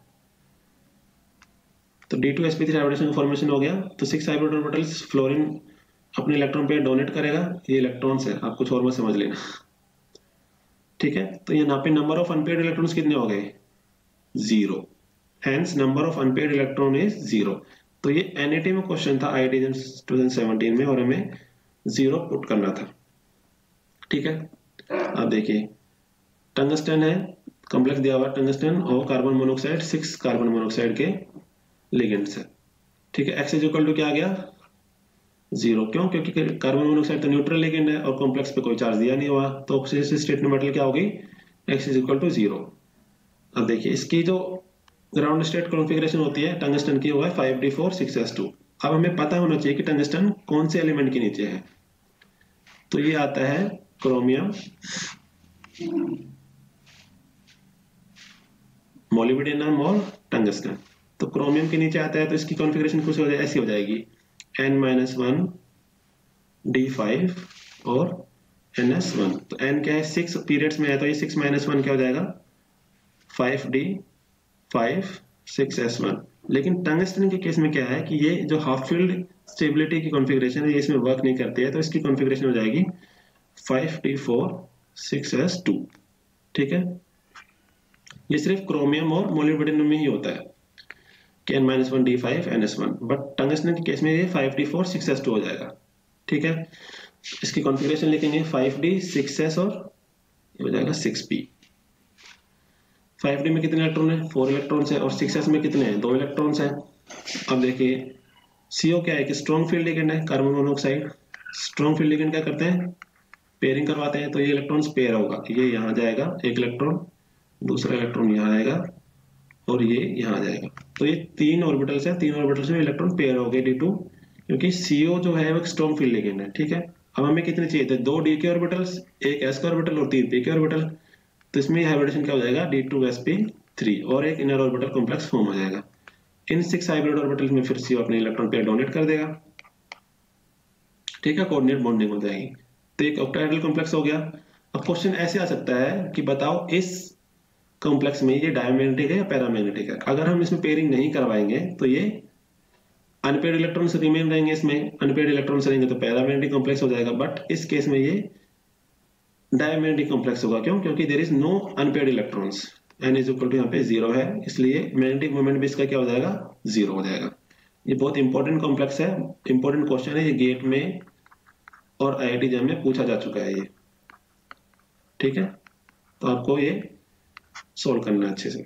तो d two S P three hybridisation का फॉर्मेशन हो गया, तो सिक्स हाइब्रिड ऑर्बिटल्स फ्लोरीन अपने इलेक्ट्रॉन पेयर डोनेट करेगा, ये इलेक्ट्रॉन्स है, आप कुछ और मत समझ लेना। ठीक है, तो यहाँ पे नंबर ऑफ अनपेयर्ड इलेक्ट्रॉन्स कितने हो गए, zero, hence number of unpaired electron is zero. तो ये एन आई टी में क्वेश्चन था I I T two thousand seventeen में, और हमें जीरो पुट करना था। ठीक है, अब देखिए टंगस्टन है, कॉम्प्लेक्स दिया हुआ टंगस्टन और carbon monoxide, six carbon monoxide के लिगेंड्स है। ठीक है, एक्स इज इक्वल टू क्या आ गया, जीरो। क्यों, क्योंकि कार्बन मोनोऑक्साइड तो न्यूट्रल लिगेंड है और कॉम्प्लेक्स पे कोई चार्ज दिया नहीं हुआ, तो ऑक्सीडेशन स्टेट में मेटल क्या होगी, x is equal to zero. अब देखिए इसकी जो ग्राउंड स्टेट कॉन्फ़िगरेशन होती है टंगस्टन की, हुआ है five D four six S two. अब हमें पता होना चाहिए कि टंगस्टन कौन से एलिमेंट के नीचे है, तो ये आता है क्रोमियम मोलिब्डेनम और टंगस्टन। तो क्रोमियम के नीचे आता है तो इसकी कॉन्फ़िगरेशन कुछ हो जाए ऐसी हो जाएगी, n minus one D five और एन एस वन। तो एन क्या है, सिक्स पीरियड्स में है तो ये सिक्स माइनस वन क्या हो जाएगा, five D five six S one. लेकिन टंगस्टन के केस में क्या है कि ये जो हाफ फील्ड स्टेबिलिटी की कॉन्फ़िगरेशन है ये इसमें वर्क नहीं करती है, तो इसकी कॉन्फ़िगरेशन हो जाएगी five D four six S two. ठीक है, ये सिर्फ क्रोमियम और मोलिब्डेनम में ही होता है कि N minus one D five N S one, but tungsten के केस में ये five D four six S two हो जाएगा। ठीक है, इसकी कॉन्फ़िगरेशन लिखेंगे फाइव डी सिक्स एस और ये हो जाएगा सिक्स पी। फाइव डी में कितने इलेक्ट्रॉन है, फोर इलेक्ट्रॉन्स है, और सिक्स एस में कितने हैं, दो इलेक्ट्रॉन्स हैं। अब देखिए सीओ क्या है कि स्ट्रॉन्ग फील्ड लिगेंड है, carbon monoxide. Strong field ligand क्या करते हैं, पेयरिंग करवाते हैं, तो ये इलेक्ट्रॉन्स पेयर होगा, ये यहाँ जाएगा एक इलेक्ट्रॉन, दूसरा इलेक्ट्रॉन यहाँ आएगा और ये यहाँ आ जाएगा। तो ये तीन ऑर्बिटल्स है, तीन ऑर्बिटल्स में इलेक्ट्रॉन पेयर हो गए डी टू, क्योंकि सीओ जो है वो एक स्ट्रॉन्ग फील्ड लिगेंड है। ठीक है, अब हमें कितने चाहिए थे, दो डी के ऑर्बिटल्स, एक एस का ऑर्बिटल और तीन पी के ऑर्बिटल। तो इसमें हाइब्रिडेशन क्या हो जाएगा, D two S P three, और एक इनर ऑर्बिटल कॉम्प्लेक्स फॉर्म हो जाएगा। इन सिक्स हाइब्रिड ऑर्बिटल्स में फिर सीओ अपने इलेक्ट्रॉन पेयर डोनेट कर देगा। ठीक है, कोऑर्डिनेट बॉन्डिंग हो जाएगी, तो एक ऑक्टाहेड्रल कॉम्प्लेक्स हो गया। अब क्वेश्चन ऐसे आ सकता है कि बताओ इस कॉम्प्लेक्स में ये डायमैग्नेटिक है या पैरामैग्नेटिक है। अगर हम इसमें पेयरिंग नहीं करवाएंगे तो ये अनपेयर्ड इलेक्ट्रॉन्स रिमेन रहेंगे, इसमें अनपेयर्ड इलेक्ट्रॉन्स रहेंगे तो पैरामैग्नेटिक कॉम्प्लेक्स हो जाएगा। बट इस केस में ये डायमैग्नेटिक कॉम्प्लेक्स होगा, क्यों, क्योंकि there is no unpaired electrons, N is equal to यहाँ पे जीरो है, इसलिए मैग्नेटिक मोमेंट भी इसका क्या हो जाएगा, जीरो हो जाएगा। ये बहुत इंपॉर्टेंट कॉम्प्लेक्स है, इंपॉर्टेंट क्वेश्चन है, ये गेट में और आई आई टी जैम में पूछा जा चुका है ये। ठीक है, तो आपको ये सोल्व करना है अच्छे से।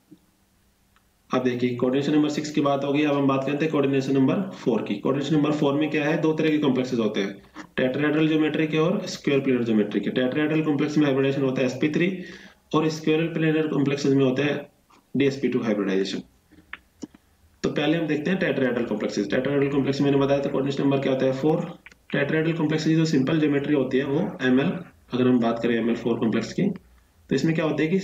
अब देखिए कोऑर्डिनेशन नंबर सिक्स की बात होगी, अब हम बात करते हैं कोऑर्डिनेशन नंबर फोर की। कोऑर्डिनेशन नंबर फोर में क्या है, दो तरह के कॉम्प्लेक्सेस होते हैं, टेट्राहेड्रल ज्योमेट्री के और स्क्वायर प्लेनर ज्योमेट्री के। टेट्राहेड्रल कॉम्प्लेक्स में हाइब्रिडाइजेशन होता है एस पी थ्री और स्क्वायर प्लेनर कॉम्प्लेक्सेस में होता है D S P two hybridisation. तो पहले हम देखते हैं टेट्राहेड्रल कॉम्प्लेक्सेस। टेट्राहेड्रल कॉम्प्लेक्स मैंने बताया था कोऑर्डिनेशन नंबर क्या होता है, फोर। टेट्राहेड्रल कॉम्प्लेक्स की जो सिंपल ज्योमेट्री होती है वो एम एल, अगर हम बात करें एम एल फोर कॉम्प्लेक्स की, तो इसमें क्या होता है कि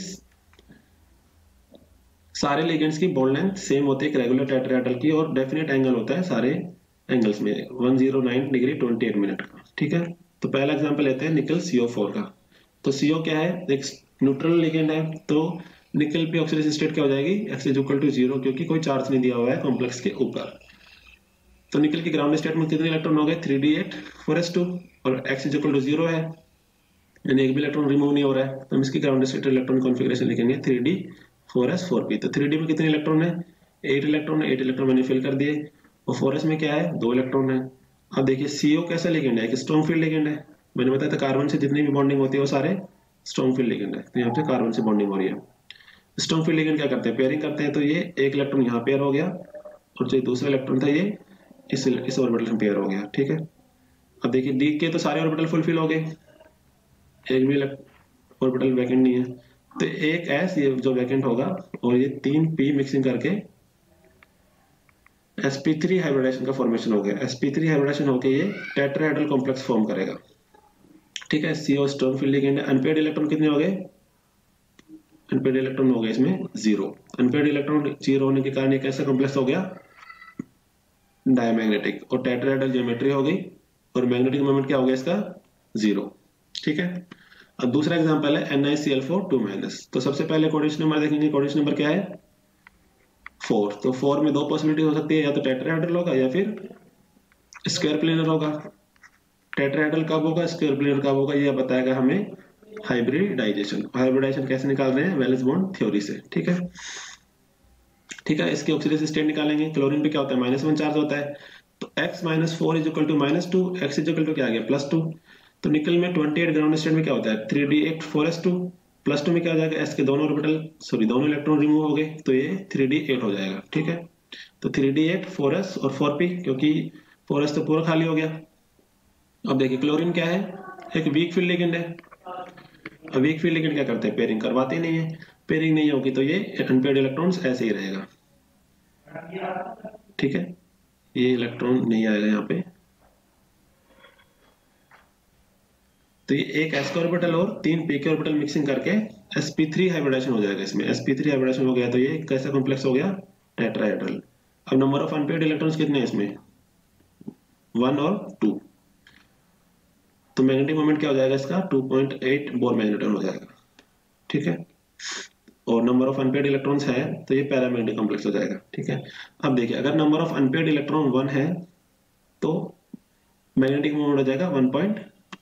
सारे लिगेंड्स की बॉन्ड लेंथ सेम होती है एक रेगुलर टेट्राहेड्रल की, और डेफिनेट एंगल होता है सारे एंगल्स में one zero nine degree twenty eight minute का। ठीक है, तो पहला एग्जांपल लेते हैं निकल सी ओ फोर का। तो सी ओ क्या है, एक न्यूट्रल लिगेंड है, तो निकल पे ऑक्सीडेशन स्टेट क्या हो जाएगी, X is equal to zero, क्योंकि कोई चार्ज नहीं दिया हुआ है कॉम्प्लेक्स के ऊपर। तो निकल की ग्राउंड स्टेट में कितने इलेक्ट्रॉन हो गए, three D eight four S two, और X is equal to zero है, यानी एक भी इलेक्ट्रॉन रिमूव नहीं हो रहा है, तो हम इसकी ग्राउंड स्टेट इलेक्ट्रॉन कॉन्फ़िगरेशन लिखेंगे three D four S four P. तो थ्री डी में कितने इलेक्ट्रॉन है, एट इलेक्ट्रॉन है, एट इलेक्ट्रॉन मैंने फिल कर दिए, और फोर एस में क्या है, दो इलेक्ट्रॉन है। अब देखिए सीओ कैसा लिगेंड है, एक स्ट्रॉन्ग फील्ड लिगेंड है, मैंने बताया था कार्बन से जितनी भी बॉन्डिंग होती है वो सारे स्ट्रॉन्ग फील्ड लिगेंड है, तो यहाँ पे कार्बन से बॉन्डिंग हो रही है। स्ट्रॉन्ग फील्ड लिगेंड क्या करते हैं, पेयरिंग करते हैं, तो ये एक इलेक्ट्रॉन यहाँ पेयर हो गया, और जो दूसरा इलेक्ट्रॉन था ये इस इस ऑर्बिटल में पेयर हो गया। ठीक है, अब देखिए डी के तो सारे ऑर्बिटल फुलफिल हो गए, एक भी ऑर्बिटल वैकेंट नहीं है, तो एक एस ये जो वैकेंट होगा, और ये तीन पी मिक्सिंग करके एस पी थ्री हाइब्रिडाइजेशन का फॉर्मेशन हो गया। एस पी थ्री हाइब्रिडाइजेशन होकर ये टेट्राहेड्रल कॉम्प्लेक्स फॉर्म करेगा। ठीक है, सीओ स्ट्रॉन्ग फील्ड लिगेंड है, अनपेयर्ड इलेक्ट्रॉन कितने हो गए, अनपेयर्ड इलेक्ट्रॉन हो गए इसमें जीरो। अनपेयर्ड इलेक्ट्रॉन जीरो होने के कारण एक ऐसा कॉम्प्लेक्स हो गया डायमैग्नेटिक, और टेट्राहेड्रल ज्योमेट्री हो गई, और मैग्नेटिक मोमेंट क्या हो गया इसका, जीरो। ठीक है, अब दूसरा एग्जांपल है N I C L four two minus. तो सबसे पहले कोऑर्डिनेशन नंबर देखेंगे, कोऑर्डिनेशन नंबर क्या है, फोर। तो फोर में दो पॉसिबिलिटी हो सकती है, या तो टेट्राहेड्रल होगा या फिर स्क्वायर प्लेनर होगा। टेट्राहेड्रल कब होगा, स्क्वायर प्लेनर कब होगा, ये बताएगा हमें हाइब्रिडाइजेशन। हाइब्रिडाइजेशन कैसे निकाल रहे हैं, वैलेंस बॉन्ड थ्योरी से। ठीक है, ठीक है, इसके ऑक्सीडेशन स्टेट निकालेंगे। क्लोरीन पे क्या होता है, माइनस वन चार्ज होता है, तो x minus four is equal to minus two, x is equal to क्या आ गया, प्लस टू। तो निकल में ट्वेंटी एट ग्राउंड स्टेट में क्या होता है, three D eight four S two, plus two में क्या हो जाएगा, s के दोनों ऑर्बिटल सॉरी दोनों इलेक्ट्रॉन रिमूव हो गए, तो ये थ्री डी एट हो जाएगा। ठीक है, तो three D eight four S और फोर पी, क्योंकि फोर एस तो पूरा खाली हो गया। अब देखिए क्लोरीन क्या है, एक वीक फील्ड लिगेंड है। अब वीक फील्ड लिगेंड क्या करते हैं, पेयरिंग करवाते ही नहीं है, पेयरिंग नहीं होगी तो ये अनपेयर्ड इलेक्ट्रॉन्स ऐसे ही रहेगा। ठीक है, ये इलेक्ट्रॉन नहीं आएगा यहाँ पे, तो ये एक s का ऑर्बिटल और तीन p के ऑर्बिटल मिक्सिंग करके एस पी थ्री हाइब्रिडाइजेशन हो जाएगा। इसमें एस पी थ्री हाइब्रिडाइजेशन हो गया तो ये कैसा कॉम्प्लेक्स हो गया, टेट्राहेड्रल। अब नंबर ऑफ अनपेयर्ड इलेक्ट्रॉन्स कितने हैं इसमें, वन और टू। तो मैग्नेटिक मोमेंट क्या हो जाएगा इसका, two point eight Bohr magneton हो जाएगा, ठीक है। और नंबर ऑफ अनपेयर्ड इलेक्ट्रॉन्स है तो ये पैरामैग्नेटिक कॉम्प्लेक्स हो जाएगा, ठीक है। अब देखिए अगर number of unpaired electron one है तो मैग्नेटिक मोमेंट हो जाएगा वन पॉइंट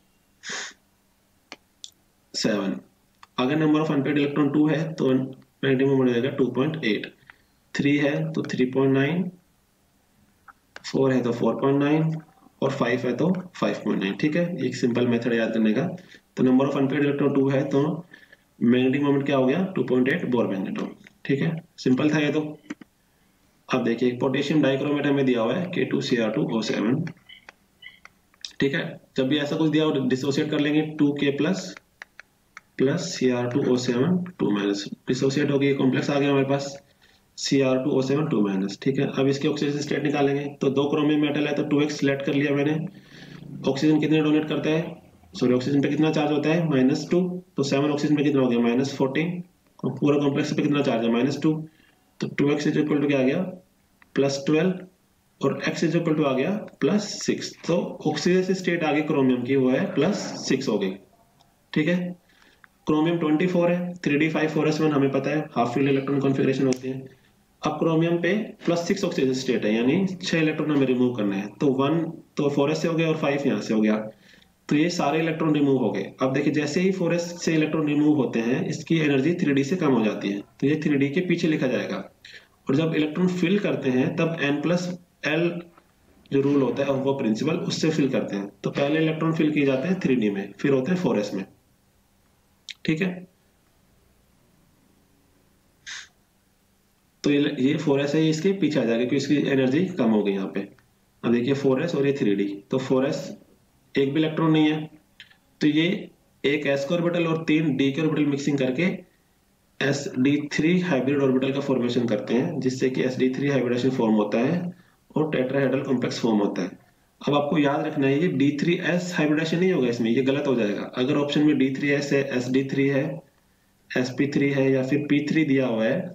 सेवन। अगर number of unpaired electron two है तो मैग्नेटिक मोमेंट हो जाएगा टू पॉइंट एट। थ्री है तो थ्री पॉइंट नाइन, फोर है तो फोर पॉइंट नाइन और फाइव है तो फाइव पॉइंट नाइन, ठीक है। एक सिंपल मेथड याद करने का। तो number of unpaired electron two है तो मैग्नेटिक मोमेंट क्या हो गया, two point eight Bohr magneton, ठीक है। सिंपल था ये तो। अब देखिए पोटेशियम डाइक्रोमेट हमें दिया हुआ है K two C R two O seven, ठीक है। जब भी ऐसा कुछ दिया हो डिसोसिएट कर लेंगे, two K plus plus C R two O seven two minus, dissociate हो गई, कॉम्प्लेक्स आ गया हमारे पास C R two O seven two minus, ठीक है। अब इसके ऑक्सीजन स्टेट निकालेंगे तो दो क्रोमियम मेटल है तो टू एक्स सिलेक्ट कर लिया मैंने। ऑक्सीजन कितने डोनेट करता है, सॉरी ऑक्सीजन पे कितना चार्ज होता है, माइनस टू। तो सेवन ऑक्सीजन पे कितना हो गया, माइनस फोर्टीन। पूरा कॉम्प्लेक्स पे कितना चार्ज है, माइनस टू। तो two x is equal to क्या आ गया, प्लस ट्वेल्व और x इज इक्वल टू आ गया प्लस सिक्स। तो ऑक्सीजन स्टेट आ गई क्रोमियम की वो है प्लस सिक्स हो गई, ठीक है। क्रोमियम ट्वेंटी फोर है, three D five four S one हमें पता है हाफ फील्ड इलेक्ट्रॉन कॉन्फ़िगरेशन होती है। अब क्रोमियम पे प्लस सिक्स ऑक्सीजन स्टेट है यानी छह इलेक्ट्रॉन हमें रिमूव करने हैं। तो वन तो फोर एस से हो गया और फाइव यहाँ से हो गया, तो ये सारे इलेक्ट्रॉन रिमूव हो गए। अब देखिए जैसे ही फोर एस से इलेक्ट्रॉन रिमूव होते हैं इसकी एनर्जी थ्री डी से कम हो जाती है, तो ये थ्री डी के पीछे लिखा जाएगा। और जब इलेक्ट्रॉन फिल करते हैं तब एन प्लस एल जो रूल होता है वो प्रिंसिपल उससे फिल करते हैं। तो पहले इलेक्ट्रॉन फिल किए जाते हैं थ्री डी में, फिर होते हैं फोर एस में, ठीक है। तो ये फोर एस है, ये इसके पीछे आ जाएगा क्योंकि इसकी एनर्जी कम हो गई यहाँ पे। अब देखिए फोर एस और ये थ्री डी, तो फोर एस एक भी इलेक्ट्रॉन नहीं है तो ये एक एस का ऑर्बिटल और तीन डी के ऑर्बिटल मिक्सिंग करके S D three hybrid orbital का फॉर्मेशन करते हैं, जिससे कि S D three hybridisation form होता है और टेट्राहेड्रल कॉम्प्लेक्स फॉर्म होता है। अब आपको याद रखना है ये डी थ्री एस हाइब्रिडेशन नहीं होगा इसमें, ये गलत हो जाएगा। अगर ऑप्शन में डी थ्री एस है, एस डी थ्री है, एस पी थ्री है या फिर पी थ्री दिया हुआ है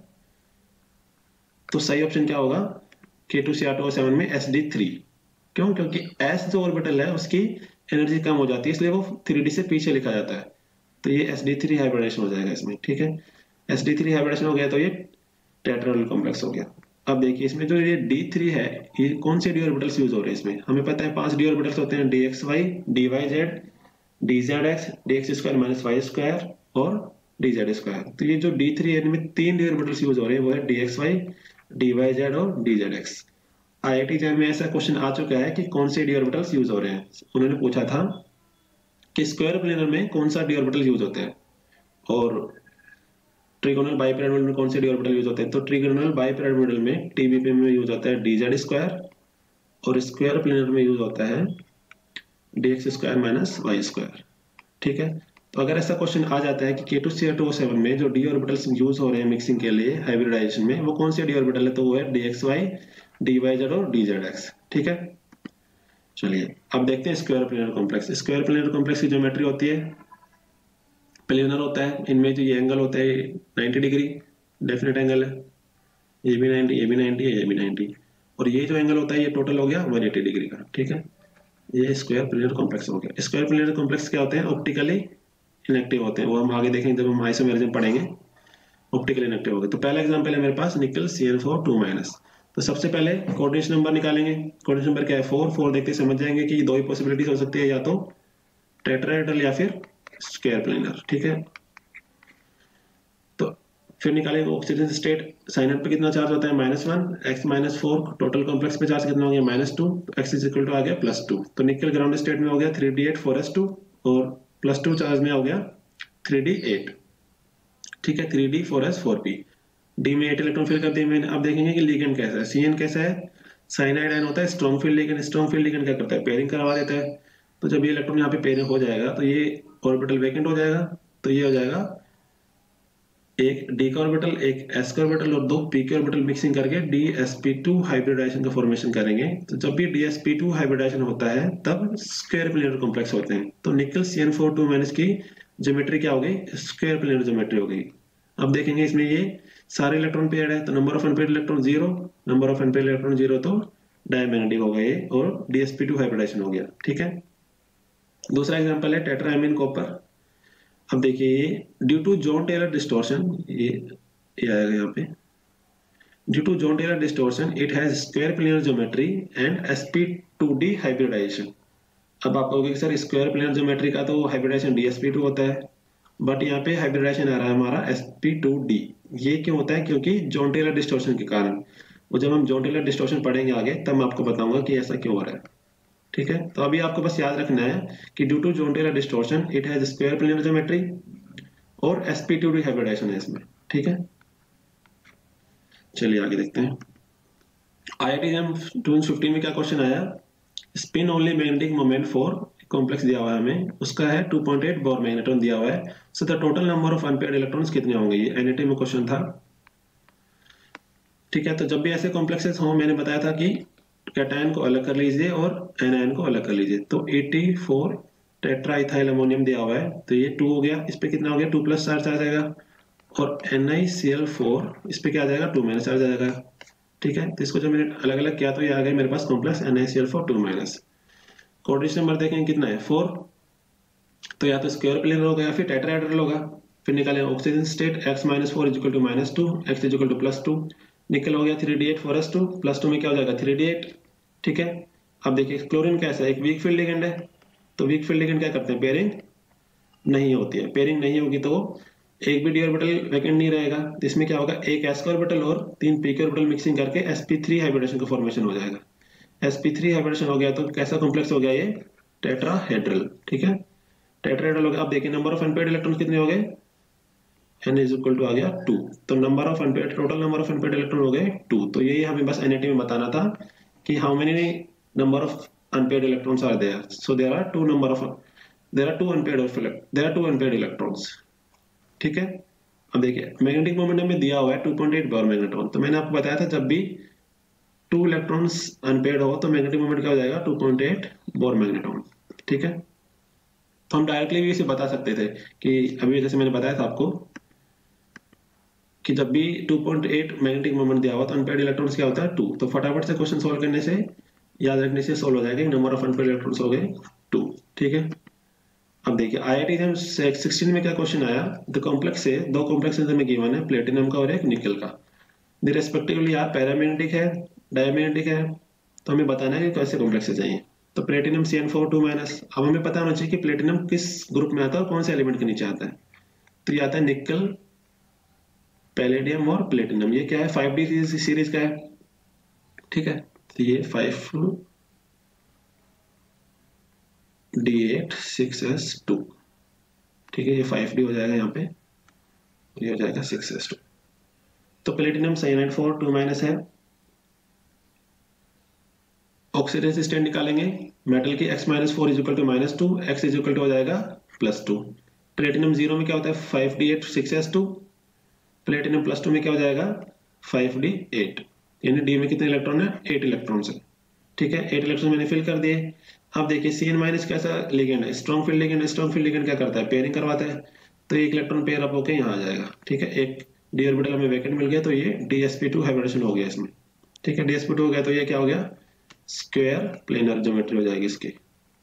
तो सही ऑप्शन क्या होगा, K two C R two O seven में एस डी थ्री। क्यों, क्योंकि एस जो ऑर्बिटल है उसकी एनर्जी कम हो जाती है इसलिए वो थ्री डी से पीछे लिखा जाता है। तो ये एस डी थ्री हाइब्रिडेशन हो जाएगा इसमें, ठीक है। एस डी थ्री हाइब्रिडेशन हो गया तो ये टेट्राहेड्रल कॉम्प्लेक्स हो गया। अब देखिए इसमें जो ये डी थ्री है ये कौन से डी ऑर्बिटल्स यूज हो रहे हैं इसमें, हमें पता है पांच डी ऑर्बिटल्स होते हैं, D X Y, D Y Z, D Z X, D X square minus Y square और डी जेड स्क्वायर। तो ये जो डी थ्री है इनमें तीन डी ऑर्बिटल्स यूज हो रहे हैं, वो है D X Y, D Y Z और D Z X. I I T JAM में ऐसा क्वेश्चन आ चुका है कि कौन से डी ऑर्बिटल्स यूज हो रहे हैं। उन्होंने पूछा था कि स्क्वायर प्लेनर में कौन सा डी ऑर्बिटल यूज होते हैं और ट्रिगोनल बाइपिरामिडल में कौन से डी ऑर्बिटल यूज होते हैं। तो ट्रिगोनल बाइपिरामिडल में टीबीपी में यूज होता है डी जेड स्क्वायर और स्क्वायर प्लेनर में यूज होता है D X square minus Y square, ठीक है। तो अगर ऐसा क्वेश्चन आ जाता है कि K two C R two O seven में जो डी ऑर्बिटल्स यूज हो रहे हैं मिक्सिंग के लिए हाइब्रिडाइजेशन में वो कौन से डी ऑर्बिटल है, तो वो है D X Y, D Y Z और डी जेड एक्स, ठीक है। चलिए अब देखते हैं square planar complex. Square planar complex की ज्योमेट्री होती है, प्लेनर होता है, इनमें जो ये एंगल होता है नाइंटी डिग्री डेफिनेट एंगल है, ये भी नाइंटी, ये भी नाइंटी है, ये भी नाइंटी, और ये जो एंगल होता है ये टोटल हो गया वन एटी डिग्री का, ठीक है। ये स्क्वायर प्लेनर कॉम्प्लेक्स हो गया। स्क्वायर प्लेनर कॉम्प्लेक्स क्या होते हैं, ऑप्टिकली इनएक्टिव होते हैं, वो हम आगे देखेंगे जब हम आइसोमेरिज्म पढ़ेंगे। ऑप्टिकली इनएक्टिव हो गए। तो पहला एग्जांपल है मेरे पास nickel C N four two minus. तो सबसे पहले कोऑर्डिनेशन नंबर निकालेंगे। कोऑर्डिनेशन नंबर क्या है, फोर। फोर देखते समझ जाएंगे कि दो ही पॉसिबिलिटीज हो सकती है, या तो टेट्राहेड्रल या फिर स्क्वायर प्लेनर, ठीक है। तो फिर निकालेंगे ऑक्सीजन स्टेट। साइनेट पे कितना चार्ज होता है, minus one, X minus four, total complex पे चार्ज कितना हो गया, minus two, x is equal to आ गया प्लस टू। तो निकल ग्राउंड स्टेट में हो गया three D eight four S two और प्लस टू चार्ज में हो गया थ्री डी एट, ठीक है। Three D four S four P, D में एट इलेक्ट्रॉन फिल कर दिए मैंने। अब देखेंगे कि लिगेंड कैसा है। सी एन कैसा है, साइनाइड आयन होता है, strong field ligand. Strong field ligand क्या करता है, पेयरिंग करवा देता है। तो जब ये इलेक्ट्रॉन यहाँ पे पेयरिंग हो जाएगा तो ये ऑर्बिटल वैकेंट हो जाएगा, तो ये हो जाएगा एक डी का ऑर्बिटल, एक एस का ऑर्बिटल और दो पी के ऑर्बिटल मिक्सिंग करके D S P two hybridisation का फॉर्मेशन करेंगे। तो जब भी D S P two hybridisation होता है तब स्क्वायर प्लेनर कॉम्प्लेक्स होते हैं। तो nickel C N four two minus की ज्योमेट्री क्या हो गई, स्क्वायर प्लेनर ज्योमेट्री हो गई। अब देखेंगे इसमें ये सारे इलेक्ट्रॉन पेयर्ड है, तो number of unpaired electron zero, number of unpaired electron zero, तो डायमैग्नेटिक हो गया ये और D S P two hybridisation हो गया। ठीक है, दूसरा एग्जांपल है टेट्राएमीन कॉपर। अब देखिए ये due to Jahn Teller distortion, ये ये आएगा यहाँ पे, due to Jahn Teller distortion it has square planar geometry and S P two D hybridisation. अब आप कहोगे सर स्क्वायर प्लेनर ज्योमेट्री का तो hybridisation D S P two होता है, बट यहाँ पे हाइब्रिडाइजेशन आ रहा है हमारा एस पी टू डी। ये क्यों होता है, क्योंकि जॉन टेलर डिस्टॉर्शन के कारण। और जब हम जॉन टेलर डिस्टॉर्शन पढ़ेंगे आगे तब मैं आपको बताऊंगा कि ऐसा क्यों हो रहा है। ठीक है, तो अभी आपको बस याद रखना है कि due to Jahn Teller distortion it has square planar geometry और S P two D hybridisation है इसमें। ठीक है, चलिए आगे देखते हैं। I I T M twenty fifteen में क्या क्वेश्चन आया, spin only magnetic moment for complex दिया हुआ है हमें, उसका है two point eight Bohr magnetron दिया हुआ है। So the total number of unpaired electrons कितने होंगे, ये एन आई टी में क्वेश्चन था। ठीक है, तो जब भी ऐसे कॉम्प्लेक्सेस हो मैंने बताया था कि कैटायन को अलग कर लीजिए और एनायन को अलग कर लीजिए। तो ET four tetra ethyl ammonium दिया हुआ है, तो ये टू हो गया, इस पे कितना हो गया, टू प्लस चार्ज आ जाएगा। और N I C L four इस पे क्या आ जाएगा, टू माइनस चार्ज आ जाएगा। ठीक है, तो इसको जब मैंने अलग अलग किया तो ये आ गया मेरे पास complex N I C L four two minus. Coordinate number देखेंगे कितना है, फोर, तो या तो स्क्वायर प्लेनर होगा या फिर टेट्राहेड्रल होगा। फिर निकालें oxygen state X minus four is equal to minus two, x is equal to plus two, nickel हो गया three D eight four S two, plus two में क्या हो जाएगा थ्री डी एट। ठीक है, अब देखिए क्लोरीन कैसा है, एक वीक फील्ड लिगेंड है, तो वीक फील्ड लिगेंड क्या करते हैं, पेयरिंग नहीं होती है। पेयरिंग नहीं होगी तो एक भी डी ऑर्बिटल वैकेंट नहीं रहेगा, तो इसमें क्या होगा, एक एस का ऑर्बिटल और तीन पी के ऑर्बिटल मिक्सिंग करके एस पी थ्री हाइब्रिडेशन का फॉर्मेशन हो जाएगा। एस पी थ्री हाइब्रिडेशन हो गया तो कैसा कॉम्प्लेक्स हो गया ये, टेट्राहेड्रल। ठीक है, टेट्राहेड्रल हो गया। अब देखिए नंबर ऑफ अनपेयर्ड इलेक्ट्रॉन कितने हो गए, n इज इक्वल टू आ गया टू, तो number of unpaired, total number of unpaired electron हो गए टू। तो यही हमें बस एन आई टी में बताना था कि how many number of unpaired electrons are there. So there are two number of there are two unpaired of there are two unpaired electrons. ठीक है, अब देखिए मैग्नेटिक मोमेंट में दिया हुआ है two point eight Bohr magnetron, तो मैंने आपको बताया था जब भी टू इलेक्ट्रॉन्स अनपेयर्ड हो तो मैग्नेटिक मोमेंट क्या हो जाएगा, two point eight Bohr magnetron. ठीक है, तो हम डायरेक्टली भी इसे बता सकते थे कि अभी जैसे मैंने बताया था आपको कि जब भी two point eight magnetic moment दिया हुआ तो अनपेयर्ड इलेक्ट्रॉन्स क्या होता है टू। तो फटाफट से क्वेश्चन सोल्व करने से, याद रखने से सोल्व हो जाएगा, नंबर ऑफ अनपेयर्ड इलेक्ट्रॉन्स हो गए टू। ठीक है, अब देखिए I I T M sixteen में क्या क्वेश्चन आया, द कॉम्प्लेक्स से दो कॉम्प्लेक्सेस हमें गिवन है, प्लेटिनम का और एक निकल का। द रेस्पेक्टिवली यार पैरामैग्नेटिक है, डायमैग्नेटिक है, तो हमें बताना है कि कैसे कॉम्प्लेक्सेस चाहिए। तो platinum C N four two minus, अब हमें पता होना चाहिए कि प्लेटिनम किस ग्रुप में आता है और कौन से एलिमेंट के नीचे आता है। तो ये आता है निकल, पैलेडियम और प्लेटिनम। ये क्या है, फाइव डी सीरीज का है। ठीक है, तो ये five d eight six S two. ठीक है, ये फाइव डी हो जाएगा यहाँ पे, ये हो जाएगा सिक्स एस टू। तो platinum cyanide four two minus है। ऑक्सीडेशन स्टेट निकालेंगे मेटल की, x minus four is equal to minus two, x is equal two हो जाएगा प्लस टू। प्लेटिनम जीरो में क्या होता है, five d eight six S two. Platinum plus two में क्या हो जाएगा, फाइव डी एट, यानी डी में कितने इलेक्ट्रॉन है, एट इलेक्ट्रॉन है। ठीक है, एट इलेक्ट्रॉन मैंने फिल कर दिए। अब देखिए सी एन माइनस कैसा लिगेंड है, स्ट्रॉन्ग फील्ड लिगेंड है। स्ट्रॉन्ग फील्ड लिगेंड क्या करता है, पेयरिंग करवाता है, तो एक इलेक्ट्रॉन पेयर अप होकर यहाँ आ जाएगा। ठीक है, एक डी ऑर्बिटल हमें वैकेंट मिल गया, तो ये d S P two hybridization हो गया इसमें। ठीक है, डी एस पी टू हो गया तो ये क्या हो गया, स्क्वायर प्लेनर ज्योमेट्री हो जाएगी इसकी।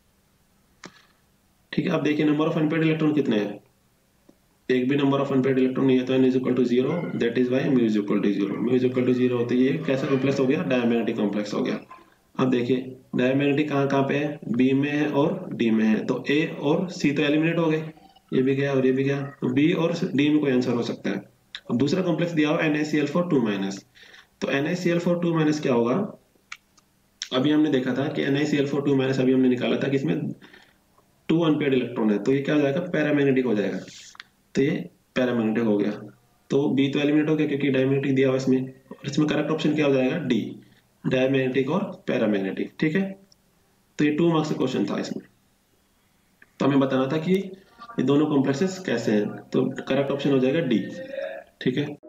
ठीक है, अब देखिए नंबर ऑफ अनपेयर्ड इलेक्ट्रॉन कितने हैं, एक भी नंबर ऑफ अनपेयर्ड इलेक्ट्रॉन नहीं है, तो n is equal to zero, that is why mu is equal to zero. Mu is equal to zero होते ये कैसा कॉम्प्लेक्स हो गया, डायमैग्नेटिक कॉम्प्लेक्स हो गया। अब देखिए डायमैग्नेटिक कहाँ कहाँ पे है, बी में है और डी में है, तो ए और सी तो एलिमिनेट हो गए, ये भी गया और ये भी गया, तो बी और डी में कोई आंसर हो सकता है। अब दूसरा कॉम्प्लेक्स दिया हुआ N I C L four two minus, तो N I C L four two minus क्या होगा, अभी हमने देखा था कि N I C L four two minus अभी हमने निकाला था कि इसमें टू अनपेयर्ड इलेक्ट्रॉन है, तो ये क्या हो जाएगा, पैरामैग्नेटिक हो जाएगा। तो ये पैरामैग्नेटिक हो गया, तो बी तो एलिमिनेट हो गया क्योंकि डायमैग्नेटिक दिया हुआ इसमें, और इसमें करेक्ट ऑप्शन क्या हो जाएगा, डी, डायमैग्नेटिक और पैरामैग्नेटिक। ठीक है, तो ये टू मार्क्स का क्वेश्चन था इसमें, तो हमें बताना था कि ये दोनों कॉम्प्लेक्सेस कैसे हैं, तो करेक्ट ऑप्शन हो जाएगा डी, ठीक है।